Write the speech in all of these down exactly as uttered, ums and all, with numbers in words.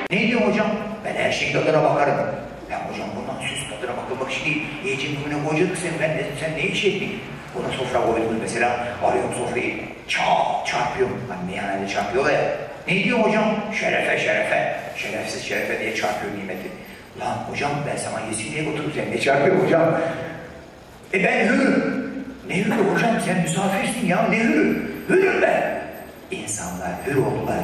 Ne diyor hocam? Ben her şeyin tadına bakarım. Ya hocam bundan süs tadına bakılmak için değil. Yiyeceğin önüne koyacaksın sen, ben de, sen ne iş ettin? Ona sofra koydunuz mesela, arıyorum sofrayı, çat çarpıyorum. Hani meyhanede çarpıyorlar ya. Ne diyor hocam? Şerefe şerefe, şerefsiz şerefe diye çarpıyor nimeti. Lan hocam ben sana yesin diye götürürüm, sen ne çarpıyor hocam? E ben hürüm. Ne hürü hocam, sen misafirsin ya, ne hürü? Hürüm ben. İnsanlar hür oldular.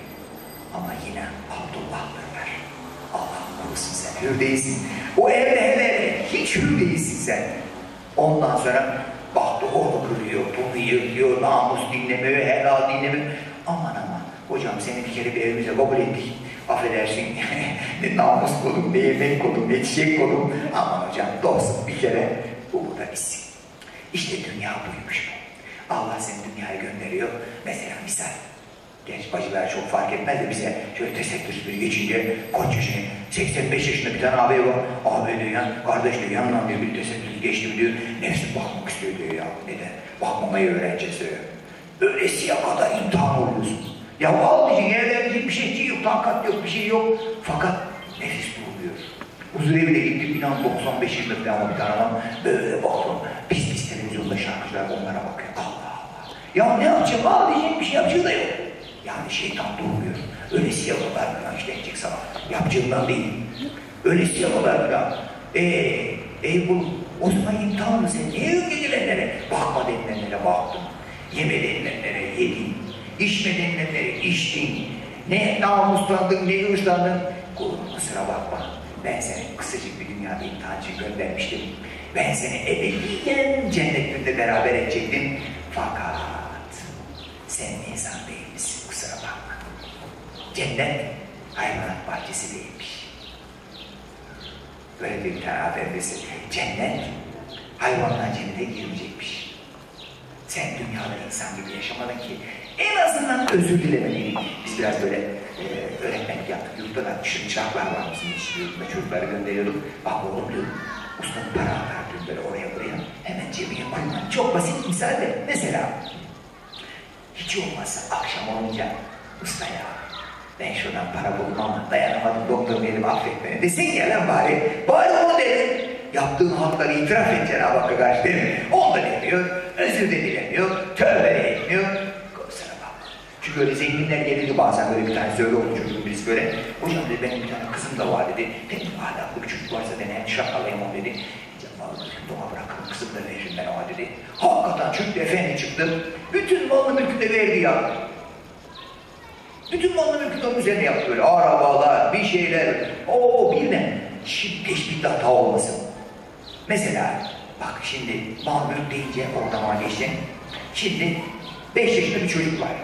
Ama yine Abdullah'dırlar. Allah'ım korusun, sen hür değilsin. O evde hele hiç hür değilsin sen. Ondan sonra baktı orada kırıyor, bunu yırtıyor, namus dinlemiyor, helal dinlemiyor. Aman aman, hocam seni bir kere bir evimize kabul ettik. Affedersin, ne namus kodum, ne yemek kodum, ne çiçek kodum. Aman hocam, dostum bir kere bu burada bitsin. İşte dünya buymuş. Allah seni dünyaya gönderiyor. Mesela misal, genç bacılar çok fark etmez de bize şöyle tesettürs bir geçince koç yaşında, seksen beş yaşında bir tane abi var. Abi diyor ya, kardeş diyor, yanından diyor bir tesettürs geçti mi diyor. Nefsi bakmak istiyor diyor ya. Neden? Bakmamayı öğreneceğiz diyor. Öylesiye kadar imtihan oluyorsun. Ya al diyeceksin, evlenecek bir şey yok, takat yok, bir şey yok. Fakat nefis durmuyor. Huzurevine gittim, inan doksan beş yıllık bir ama bir tane adam böyle baktım. Pis pis televizyonda şarkıcılar onlara bakıyor. Allah Allah. Ya ne yapacağım? Al diyecek bir şey yapacağı da yok. Yani şeytan durmuyor. Öylesi yapalar falan işlenecek sana. Yapacağından değil. Öylesi yapalar falan. Eee, ey bu, o zaman imtihanı sen niye öngedilenlere? Bakma denilenlere baktın. Yeme denilenlere yedin. İçme denilenlere içtin. Ne namuslandın, ne hırslandın. Kulum kusura bakma. Ben seni kısacık bir dünyada imtihan için göndermiştim. Ben seni ebediyen cennetinde beraber edecektim. Fakat sen insan değilmişsin, kusura bakma. Cennet hayvanat bahçesi değilmiş. Böyle bir tane haberdesi. Cennet hayvanlar cennete girmeyecekmiş. Sen dünyada insan gibi yaşamadın ki en azından özür dilemeliydin. Biz biraz böyle e, öğretmenlik yaptık. Yurtta da çıraklar var bizim için. Yurtta çocukları gönderiyorduk. Bak oğlum diyorum. Ustanın para atar diyorum böyle oraya buraya. Hemen cebine koyman. Çok basit misal de. Mesela hiç olmazsa akşam olunca usta ya ben şuradan para buldum ama dayanamadım doktor benim affet beni desin ya lan bari. Bari onu derim. Yaptığın hakları itiraf et Cenab-ı Hakk'a karşı değil mi? Onu da demiyor. Özür de dilemiyor. Tövbe etmiyor. Kusura bakma. Çünkü öyle zenginler gelirdi bazen böyle bir tane söyle oldu çocuğun birisi böyle. Hocam dedi benim bir tane kızım da var dedi. Benim ahlaklı bir çocuk varsa ben hem şakalayayım onu dedi. Vallahi ona bırakın kızım da veririm ben ona dedi. Hakikaten çocuk efendi çıktı. Bütün malını mülkü de verdi ya. Bütün malını mülkü de onun üzerine yaptı böyle. Arabalar, bir şeyler. Oo birden. Şimdi hiçbir hata olmasın. Mesela bak şimdi mal mülk deyince oradan geçtim. Şimdi beş yaşında bir çocuk var.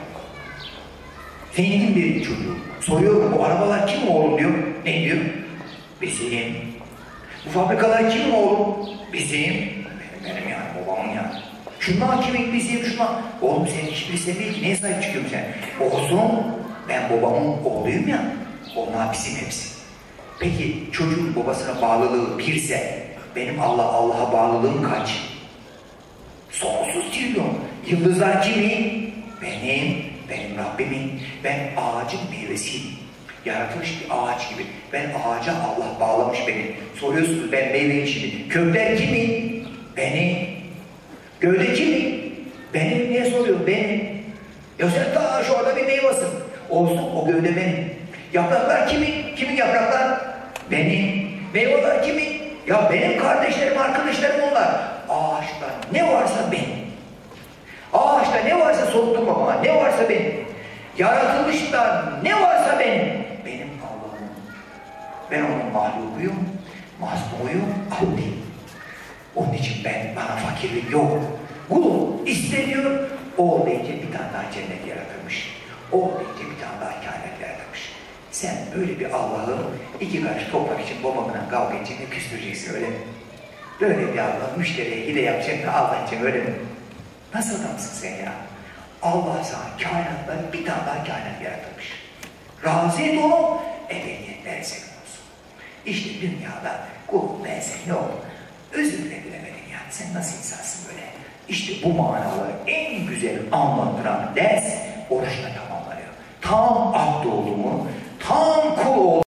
Zengin bir çocuğu. Soruyorum bu arabalar kim oğlum diyor. Ne diyor? Bizim. Bu fabrikalar kimin oğlum? Bizim. Benim, benim yani babamın yani. Şunlar kimin bizim şunlar. Oğlum senin hiçbirisi değil ki. Neye sahip çıkıyorsun sen? Olsun. Ben babamın oğluyum ya. Onlar bizim hepsi. Peki çocuğun babasına bağlılığı birse benim Allah Allah'a bağlılığım kaç? Sonsuz trilyon. Yıldızlar kimin? Benim. Benim Rabbimin. Ben ağacın meyvesiyim. Yaratılmış bir ağaç gibi. Ben ağaca Allah bağlamış beni. Soruyorsunuz ben meyveyim şimdi. Kökler kimin? Benim. Gövde kimin? Benim. Niye soruyorsun? Benim. Ya sen daha şu anda bir meyvasın. Olsun o gövde benim. Yapraklar kimin? Kimin yapraklar? Benim. Meyveler kimin? Ya benim kardeşlerim, arkadaşlarım onlar. Ağaçta ne varsa benim. Ağaçta ne varsa solutturma bana. Ne varsa benim. Yaratılmışta ne varsa benim. Benim Allah'ım. Ben onun mahlukuyum, mazlumuyum, abdiyim. Onun için ben, bana fakirlik yok. Kulum isteniyor, o deyince bir tane daha cennet yaratılmış. O deyince bir tane daha kainat yaratılmış. Sen böyle bir Allah'ı iki karış toprak için babamla kavga edeceğini küstüreceksin öyle mi? Böyle bir Allah müşteriye hile yapacaksın, alacaksın öyle mi? Nasıl adamsın sen ya? Allah sana kainatları bir tane daha kainat yaratılmış. Razı et onu, ebediyetler senin olsun. İşte dünyada kul ben sen ne oldu? Özür bile bilemedin yani. Sen nasıl insansın böyle? İşte bu manaları en güzel anlattıran ders oruçla tamamlanıyor. Tam abd olduğumu,